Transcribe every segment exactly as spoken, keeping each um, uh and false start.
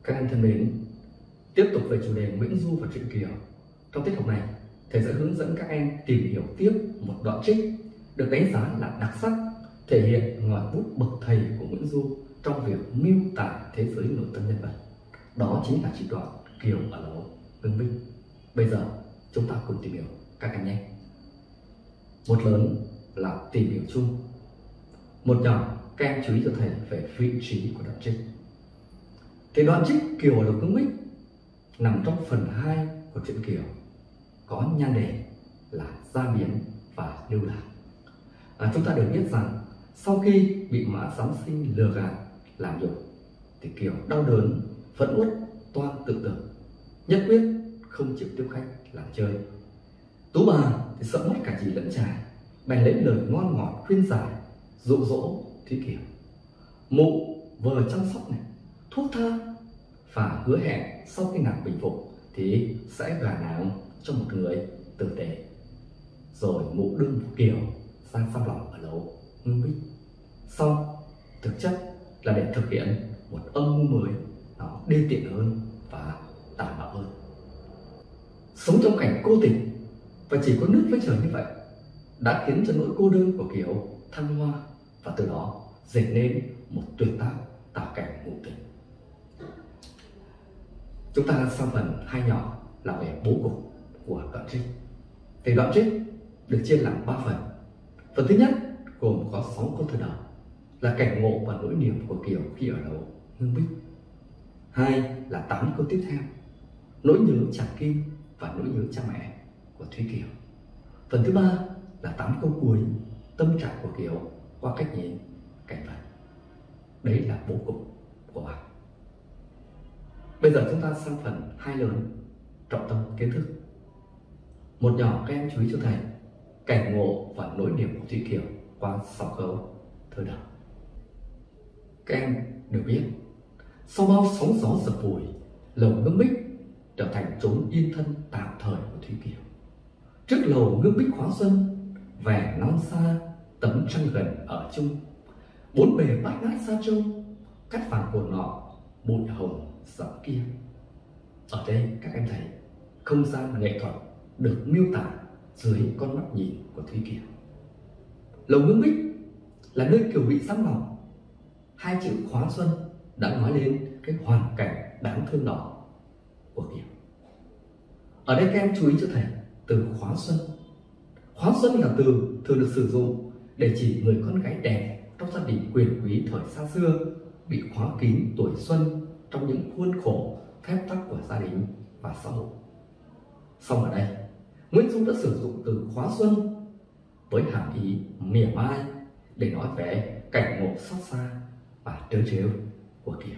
Các em thân mến, tiếp tục về chủ đề Nguyễn Du và truyện Kiều. Trong tiết học này, thầy sẽ hướng dẫn các em tìm hiểu tiếp một đoạn trích được đánh giá là đặc sắc, thể hiện ngòi bút bậc thầy của Nguyễn Du trong việc miêu tả thế giới nội tâm nhân vật. Đó chính là trích đoạn Kiều ở lầu Ngưng Bích. Bây giờ chúng ta cùng tìm hiểu các em nhé. Một lớn là tìm hiểu chung, một nhỏ các em chú ý cho thầy về vị trí của đoạn trích. Thì đoạn trích Kiều ở lầu Ngưng Bích nằm trong phần hai của truyện Kiều, có nhan đề là Gia Biến và Lưu Lạc. À, chúng ta đều biết rằng sau khi bị Mã Giám Sinh lừa gạt làm nhục thì Kiều đau đớn, phẫn uất, toan tự tử, nhất quyết không chịu tiếp khách làm chơi. Tú bà thì sợ mất cả dì lẫn trai, bèn lấy lời ngon ngọt khuyên giải, dụ dỗ Thúy Kiều. Mụ vừa chăm sóc này, thuốc thang và hứa hẹn sau khi nàng bình phục thì sẽ gả nàng cho một người tử tế. Rồi mụ đưa Kiều sang xăm lòng ở lầu Ngưng Bích. Xong thực chất là để thực hiện một âm mưu mới, nó đê tiện hơn và tàn bạo hơn. Sống trong cảnh cô tịch và chỉ có nước với trời như vậy đã khiến cho nỗi cô đơn của Kiều thăng hoa, và từ đó dệt nên một tuyệt tác tạo cảnh ngụ tình. Chúng ta sang phần hai nhỏ là về bố cục của đoạn trích. Thì đoạn trích được chia làm ba phần. Phần thứ nhất gồm có sáu câu thơ đầu là cảnh ngộ và nỗi niềm của Kiều khi ở lầu Ngưng Bích. Hai là tám câu tiếp theo, nỗi nhớ chàng Kim và nỗi nhớ cha mẹ của Thúy Kiều. Phần thứ ba là tám câu cuối, tâm trạng của Kiều qua cách nhìn cảnh vật. Đấy là bố cục của bài. Bây giờ chúng ta sang phần hai lớn, trọng tâm kiến thức. Một nhỏ các em chú ý cho thầy cảnh ngộ và nỗi niềm của Thúy Kiều qua sáu câu thơ đầu. Các em đều biết, sau bao sóng gió dập vùi, lầu Ngưng Bích trở thành chốn yên thân tạm thời của Thúy Kiều. Trước lầu Ngưng Bích khóa xuân, vẻ non xa tấm trăng gần ở chung, bốn bề bát ngát xa trông, cắt vàng cồn nọ bụi hồng giọng kia. Ở đây các em thấy không gian nghệ thuật được miêu tả dưới con mắt nhìn của Thúy Kiều. Lầu Ngưng Bích là nơi Kiều bị giam lòng. Hai chữ khóa xuân đã nói lên cái hoàn cảnh đáng thương đó của Kiều. Ở đây các em chú ý cho thầy từ khóa xuân. Khóa xuân là từ thường được sử dụng để chỉ người con gái đẹp trong gia đình quyền quý thời xa xưa bị khóa kín tuổi xuân trong những khuôn khổ phép tắc của gia đình và xã hội. Song ở đây, Nguyễn Du đã sử dụng từ khóa xuân với hàm ý mỉa mai để nói về cảnh ngộ xót xa và trớ trêu của Kiều.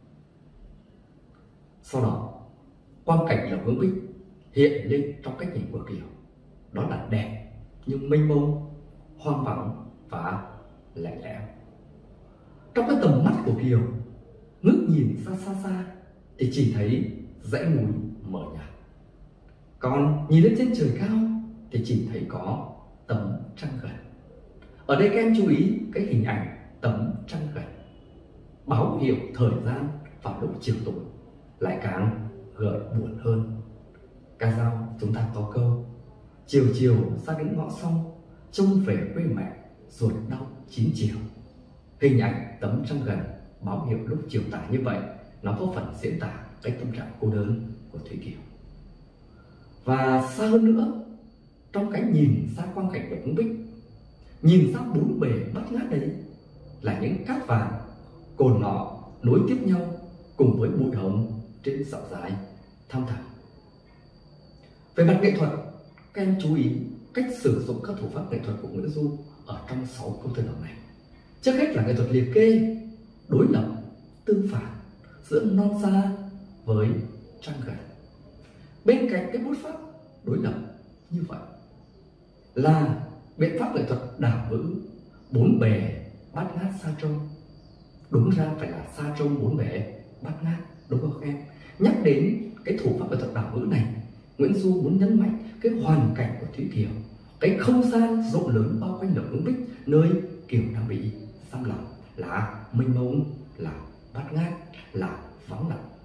Sau đó, quang cảnh lầu Ngưng Bích hiện lên trong cách nhìn của Kiều, đó là đẹp nhưng mênh mông, hoang vắng và lạnh lẽo. Trong cái tầm mắt của Kiều, ngước nhìn xa xa xa thì chỉ thấy dãy núi mờ nhạt, còn nhìn lên trên trời cao thì chỉ thấy có tấm trăng gần. Ở đây các em chú ý cái hình ảnh tấm trăng gần, báo hiệu thời gian vào lúc chiều tối, lại càng gợi buồn hơn. Ca dao chúng ta có câu chiều chiều ra đến ngõ sau, trông về quê mẹ ruột đau chín chiều. Hình ảnh tấm trăng gần báo hiệu lúc chiều tà như vậy, nó có phần diễn tả cái tâm trạng cô đơn của Thúy Kiều. Và xa hơn nữa, trong cái nhìn ra quang cảnh của Ngưng Bích, nhìn ra bốn bề bát ngát đấy là những cát vàng cồn nọ nối tiếp nhau cùng với bụi hồng trên dạo dài thăm thẳm. Về mặt nghệ thuật, các em chú ý cách sử dụng các thủ pháp nghệ thuật của Nguyễn Du ở trong sáu câu thơ đầu này. Trước hết là nghệ thuật liệt kê, đối lập, tương phản giữa non xa với trăng gần. Bên cạnh cái bút pháp đối lập như vậy là biện pháp nghệ thuật đảo ngữ bốn bề bát ngát xa trông. Đúng ra phải là xa trông bốn bề bát ngát, đúng không các em? Nhắc đến cái thủ pháp nghệ thuật đảo ngữ này, Nguyễn Du muốn nhấn mạnh cái hoàn cảnh của Thúy Kiều, cái không gian rộng lớn bao quanh lầu Ngưng Bích nơi Kiều đang bị giam lòng là mênh mông, là bát ngát, là vắng lặng,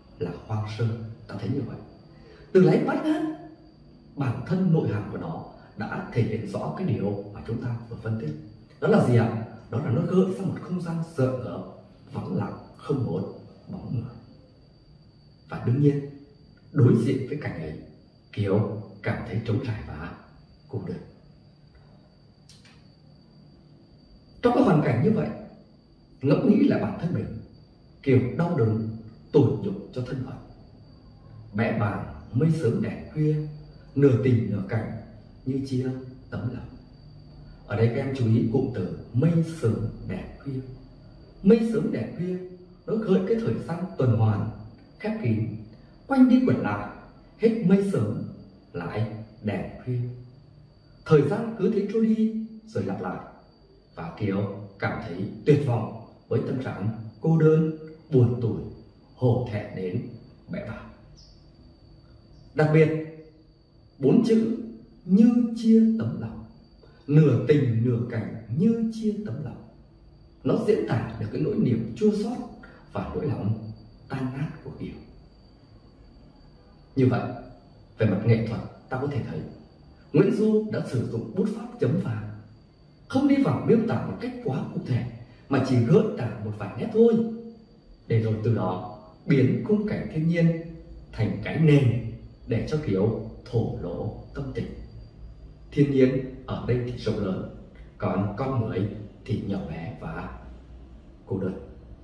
hoang sơ, ta thấy như vậy. Từ lấy bát ngát, bản thân nội hàm của nó đã thể hiện rõ cái điều mà chúng ta vừa phân tích. Đó là gì ạ? Đó là nó gợi ra một không gian rợn rỡ, vắng lặng, không một bóng người. Và đương nhiên, đối diện với cảnh ấy, Kiều cảm thấy trống trải và cô đơn. Trong cái hoàn cảnh như vậy, ngẫm nghĩ lại bản thân mình, Kiều đau đớn, tủi nhục cho thân phận. Mẹ bàn mây sớm đèn khuya, nửa tình nửa cảnh, như chia tấm lòng. Ở đây các em chú ý cụm từ mây sớm đèn khuya. Mây sớm đèn khuya nó gợi cái thời gian tuần hoàn khép kín, quanh đi quẩn lại, hết mây sớm lại đèn khuya. Thời gian cứ thế trôi đi rồi lặp lại, và Kiều cảm thấy tuyệt vọng với tâm trạng cô đơn, buồn tủi, hổ thẹn đến bẽ bàng. Đặc biệt, bốn chữ như chia tấm lòng, nửa tình nửa cảnh như chia tấm lòng, nó diễn tả được cái nỗi niềm chua xót và nỗi lòng tan nát của Kiều. Như vậy, về mặt nghệ thuật, ta có thể thấy Nguyễn Du đã sử dụng bút pháp chấm phá, không đi vào miêu tả một cách quá cụ thể, mà chỉ gợi tả một vài nét thôi, để rồi từ đó biến khung cảnh thiên nhiên thành cái nền để cho Kiều thổ lộ tâm tình. Thiên nhiên ở đây thì rộng lớn, còn con người thì nhỏ bé và cô đơn.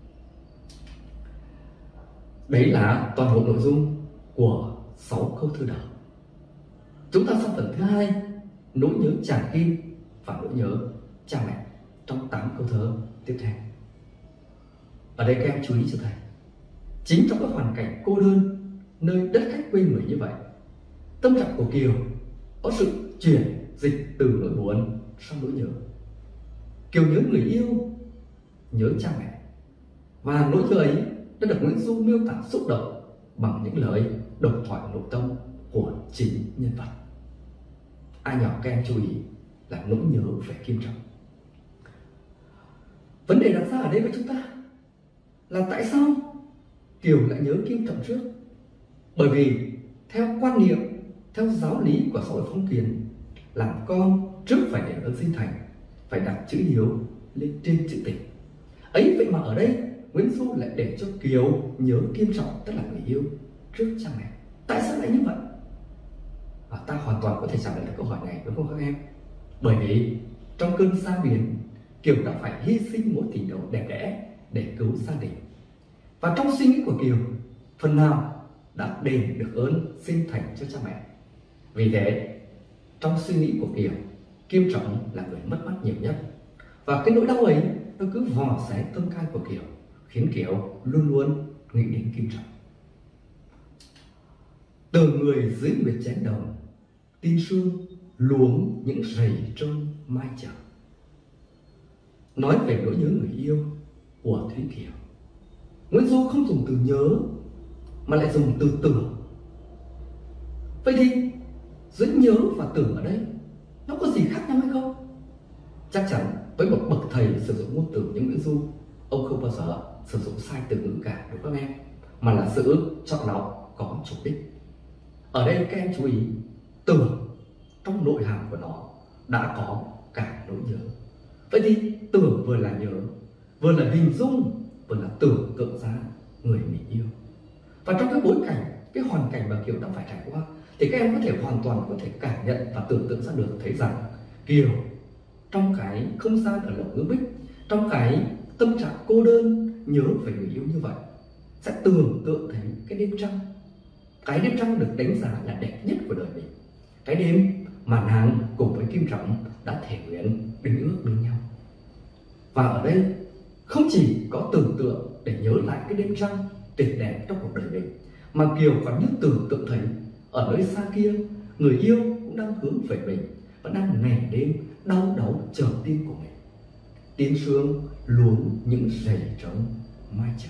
Đấy là toàn bộ nội dung của sáu câu thơ đầu. Chúng ta sang phần thứ hai, nỗi nhớ chàng Kim và nỗi nhớ cha mẹ, trong tám câu thơ tiếp theo. Ở đây các em chú ý cho thầy, chính trong các hoàn cảnh cô đơn nơi đất khách quê người như vậy, tâm trạng của Kiều có sự chuyển dịch từ nỗi buồn sang nỗi nhớ. Kiều nhớ người yêu, nhớ cha mẹ, và nỗi nhớ ấy đã được Nguyễn Du miêu tả xúc động bằng những lời độc thoại nội tâm của chính nhân vật. Ai nhỏ các em chú ý là nỗi nhớ về Kim Trọng. Vấn đề đặt ra ở đây với chúng ta là tại sao Kiều lại nhớ Kim Trọng trước? Bởi vì theo quan niệm, theo giáo lý của xã hội phong kiến, làm con trước phải đền ơn sinh thành, phải đặt chữ hiếu lên trên chữ tình. Ấy vậy mà ở đây Nguyễn Du lại để cho Kiều nhớ Kim Trọng, tức là người yêu, trước cha mẹ. Tại sao lại như vậy? Và ta hoàn toàn có thể trả lời được câu hỏi này, đúng không các em? Bởi vì trong cơn xa biển, Kiều đã phải hy sinh mối tình đầu đẹp đẽ để cứu gia đình. Và trong suy nghĩ của Kiều, phần nào đã đền được ơn sinh thành cho cha mẹ. Vì thế, trong suy nghĩ của Kiều, Kim Trọng là người mất mát nhiều nhất. Và cái nỗi đau ấy nó cứ vò xé tâm can của Kiều, khiến Kiều luôn luôn nghĩ đến Kim Trọng. Từ người dưới nguyệt chén đồng, tin sương luống những rầy trông mai chờ. Nói về nỗi nhớ người yêu của Thúy Kiều, Nguyễn Du không dùng từ nhớ mà lại dùng từ tưởng. Vậy thì giữa nhớ và tưởng ở đây nó có gì khác nhau hay không? Chắc chắn với một bậc thầy sử dụng ngôn từ như Nguyễn Du, ông không bao giờ sử dụng sai từ ngữ cả, đúng không em? Mà là sự chọn lọc có chủ đích. Ở đây các em chú ý, tưởng trong nội hàm của nó đã có cả nỗi nhớ. Vậy thì tưởng vừa là nhớ, vừa là hình dung, vừa là tưởng tượng ra người mình yêu. Và trong cái bối cảnh, cái hoàn cảnh mà Kiều đang phải trải qua, thì các em có thể hoàn toàn có thể cảm nhận và tưởng tượng ra được, thấy rằng Kiều trong cái không gian ở Lộc Ngữ Bích, trong cái tâm trạng cô đơn nhớ về người yêu như vậy, sẽ tưởng tượng thấy cái đêm trăng. Cái đêm trăng được đánh giá là đẹp nhất của đời mình, cái đêm mà nàng cùng với Kim Trọng đã thể nguyện đính ước bên nhau. Và ở đây không chỉ có tưởng tượng để nhớ lại cái đêm trăng tuyệt đẹp trong cuộc đời mình, mà Kiều còn như tưởng tượng thấy ở nơi xa kia, người yêu cũng đang hướng về mình và đang ngày đêm đau đáu chờ tin của mình. Tiếng sương luống những rầy trống mai chờ.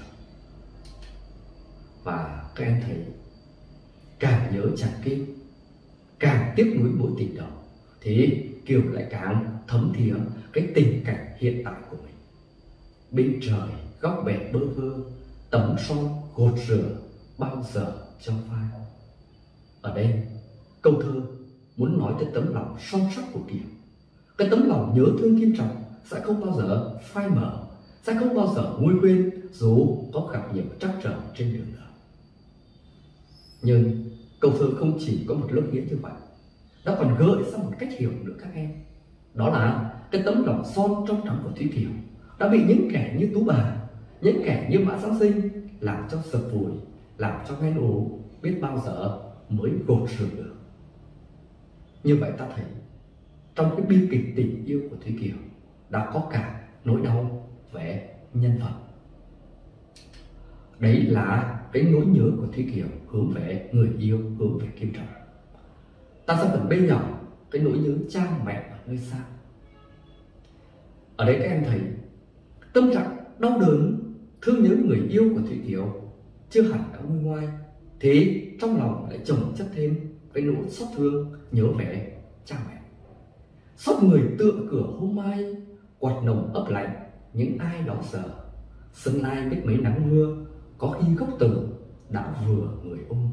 Và các em thấy, càng nhớ chàng Kim, càng tiếc nuối mối tình đầu, thì Kiều lại càng thấm thía cái tình cảnh hiện tại của mình. Bên trời góc bể bơ vơ, tấm son gột rửa, bao giờ cho phai. Ở đây câu thơ muốn nói tới tấm lòng son sắt của Kiều. Cái tấm lòng nhớ thương kiên trọng sẽ không bao giờ phai mờ, sẽ không bao giờ nguôi quên dù có gặp nhiều trắc trở trên đường đời. Nhưng câu thơ không chỉ có một lớp nghĩa như vậy, nó còn gợi ra một cách hiểu nữa các em. Đó là cái tấm lòng son trong trắng của Thúy Kiều đã bị những kẻ như Tú Bà, những kẻ như Mã Giáng Sinh làm cho sập vùi, làm cho ghen ố, biết bao giờ mới gột rửa được. Như vậy ta thấy trong cái bi kịch tình yêu của Thúy Kiều đã có cả nỗi đau về nhân vật. Đấy là cái nỗi nhớ của Thúy Kiều hướng về người yêu, hướng về Kim Trọng. Ta sẽ phần bên nhỏ cái nỗi nhớ cha mẹ ở nơi xa. Ở đây các em thấy tâm trạng đau đớn, thương nhớ người yêu của Thúy Kiều chưa hẳn đã nguôi ngoai, thế trong lòng lại chồng chất thêm cái nỗi xót thương nhớ về cha mẹ. Xót người tựa cửa hôm mai, quạt nồng ấp lạnh những ai đó giờ. Sân lai biết mấy nắng mưa, có khi gốc từ đã vừa người ôm.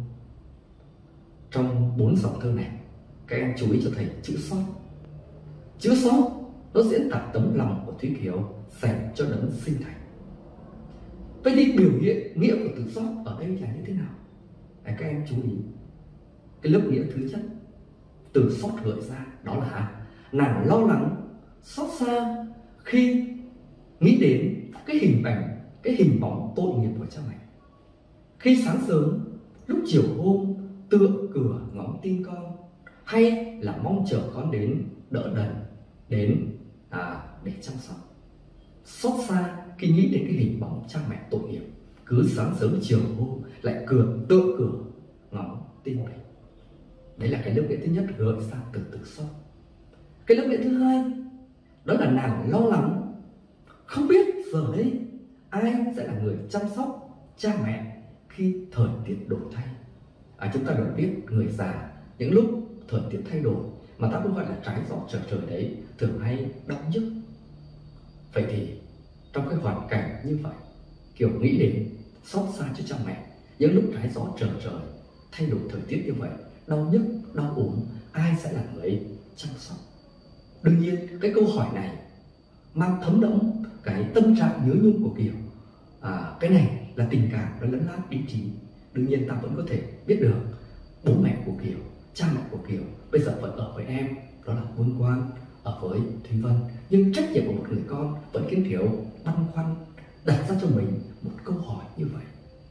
Trong bốn dòng thơ này, các em chú ý cho thầy chữ xót. Chữ xót nó diễn tả tấm lòng của Thúy Kiều dành cho đấng sinh thành. Vậy thì biểu hiện nghĩa của từ xót ở đây là như thế nào? Đấy, các em chú ý. Cái lớp nghĩa thứ nhất từ xót gợi ra đó là nàng lo lắng, xót xa khi nghĩ đến cái hình ảnh, cái hình bóng tội nghiệp của cha mẹ. Khi sáng sớm, lúc chiều hôm tựa cửa ngóng tin con, hay là mong chờ con đến đỡ đần, đến à, để chăm sóc. Xót xa khi nghĩ đến cái hình bóng cha mẹ tội nghiệp, cứ sáng sớm chiều hôm lại cửa tựa cửa ngóng tin mình. Đấy là cái lớp nghĩa thứ nhất gợi ra từ từ xót. Cái lớp nghĩa thứ hai đó là nàng lo lắng, không biết giờ đây ai sẽ là người chăm sóc cha mẹ khi thời tiết đổi thay. À, chúng ta được biết người già những lúc thời tiết thay đổi mà ta cũng gọi là trái gió trở trời đấy thường hay đau nhức. Vậy thì trong cái hoàn cảnh như vậy, Kiều nghĩ đến xót xa cho cha mẹ những lúc trái gió trở trời thay đổi thời tiết như vậy, đau nhức, đau ốm, ai sẽ là người chăm sóc? Đương nhiên cái câu hỏi này mang thấm đẫm cái tâm trạng nhớ nhung của Kiều. À, cái này là tình cảm nó lấn át ý chí. Đương nhiên ta vẫn có thể biết được bố mẹ của Kiều, cha mẹ của Kiều bây giờ vẫn ở với em, đó là Vương Quang, ở với Thúy Vân. Nhưng trách nhiệm của một người con vẫn khiến Kiều băn khoăn đặt ra cho mình một câu hỏi như vậy.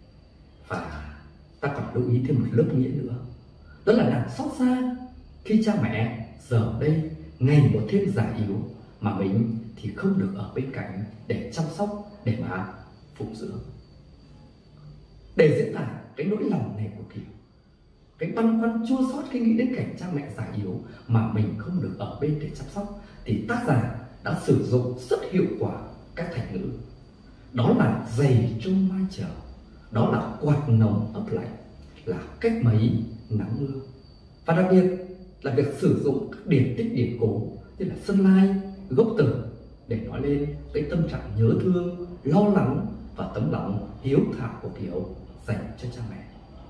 Và ta còn lưu ý thêm một lớp nghĩa nữa, đó là nàng xót xa khi cha mẹ giờ đây ngày một thêm già yếu, mà mình thì không được ở bên cạnh để chăm sóc, để mà phụng dưỡng. Để diễn tả cái nỗi lòng này của Kiều, cái băn khoăn chua xót khi nghĩ đến cảnh cha mẹ già yếu mà mình không được ở bên để chăm sóc, thì tác giả đã sử dụng rất hiệu quả các thành ngữ. Đó là giày trông mai chờ, đó là quạt nồng ấp lạnh, là cách mấy nắng mưa. Và đặc biệt là việc sử dụng các điển tích điển cố như là Sơn Lai, Gốc Tử để nói lên cái tâm trạng nhớ thương, lo lắng và tấm lòng hiếu thảo của Kiều dành cho cha mẹ.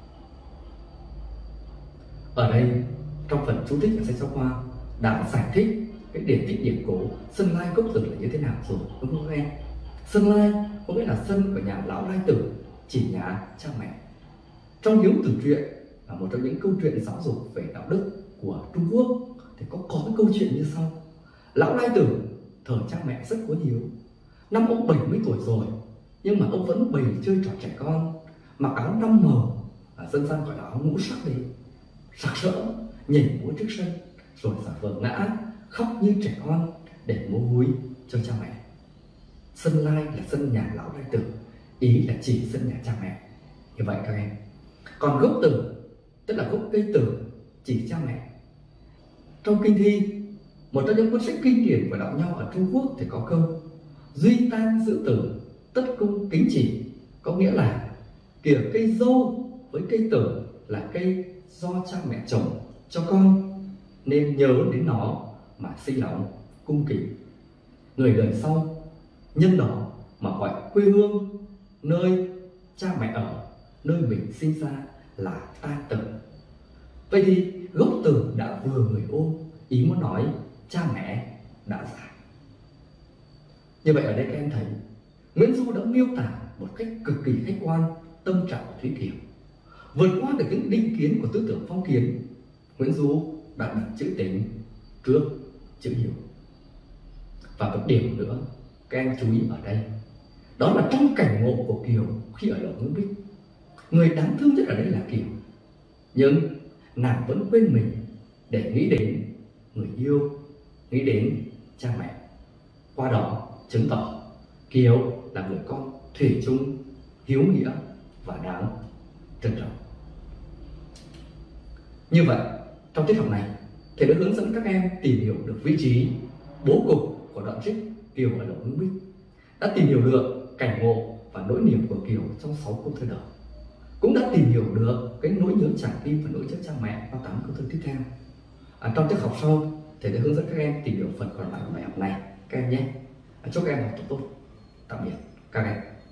Ở đây trong phần chú thích của sách giáo khoa đã giải thích cái điển tích điển cố Sơn Lai, Gốc Tử là như thế nào rồi, đúng không em? Sơn Lai có nghĩa là sân của nhà lão Lai Tử, chỉ nhà cha mẹ. Trong Hiếu Tử truyện là một trong những câu chuyện giáo dục về đạo đức của Trung Quốc thì có có cái câu chuyện như sau. Lão Lai Tử thờ cha mẹ rất có hiếu. Năm ông bảy mươi tuổi rồi, nhưng mà ông vẫn bày chơi trò trẻ con, mặc áo năm màu, à, dân gian gọi là áo ngũ sắc đấy, sặc sỡ, nhảy múa trước sân, rồi giả vờ ngã, khóc như trẻ con để mua vui cho cha mẹ. Sân Lai là sân nhà lão Lai Tử, ý là chỉ sân nhà cha mẹ. Như vậy các em. Còn Gốc Tử tức là gốc cây tử, chỉ cha mẹ. Trong kinh thi, một trong những cuốn sách kinh điển của đạo nho ở Trung Quốc thì có câu duy tang giữ tử, tất cung kính chỉ, có nghĩa là kìa cây dâu với cây tử là cây do cha mẹ trồng cho con, nên nhớ đến nó mà sinh lòng cung kính. Người đời sau nhân đó mà gọi quê hương nơi cha mẹ ở nơi mình sinh ra là ta tử. Vậy thì gốc từ đã vừa người ôm, ý muốn nói cha mẹ đã già. Như vậy ở đây các em thấy Nguyễn Du đã miêu tả một cách cực kỳ khách quan tâm trạng của Thúy Kiều. Vượt qua được những định kiến của tư tưởng phong kiến, Nguyễn Du đã đặt chữ tình trước chữ hiếu. Và một điểm nữa các em chú ý ở đây, đó là trong cảnh ngộ của Kiều khi ở Lầu Ngưng Bích, người đáng thương nhất ở đây là Kiều, nhưng nàng vẫn quên mình để nghĩ đến người yêu, nghĩ đến cha mẹ. Qua đó chứng tỏ Kiều là người con thủy chung, hiếu nghĩa và đáng trân trọng. Như vậy, trong tiết học này, thầy đã hướng dẫn các em tìm hiểu được vị trí, bố cục của đoạn trích Kiều ở Lầu Ngưng Bích, đã tìm hiểu được cảnh ngộ và nỗi niềm của Kiều trong sáu câu thơ đầu, cũng đã tìm hiểu được cái nỗi nhớ trả tim và nỗi nhớ cha mẹ qua tám câu thơ tiếp theo. À, trong tiết học sau, thầy sẽ hướng dẫn các em tìm hiểu phần còn lại của bài học này các em nhé. À, chúc các em học tập tốt. Tạm biệt các em.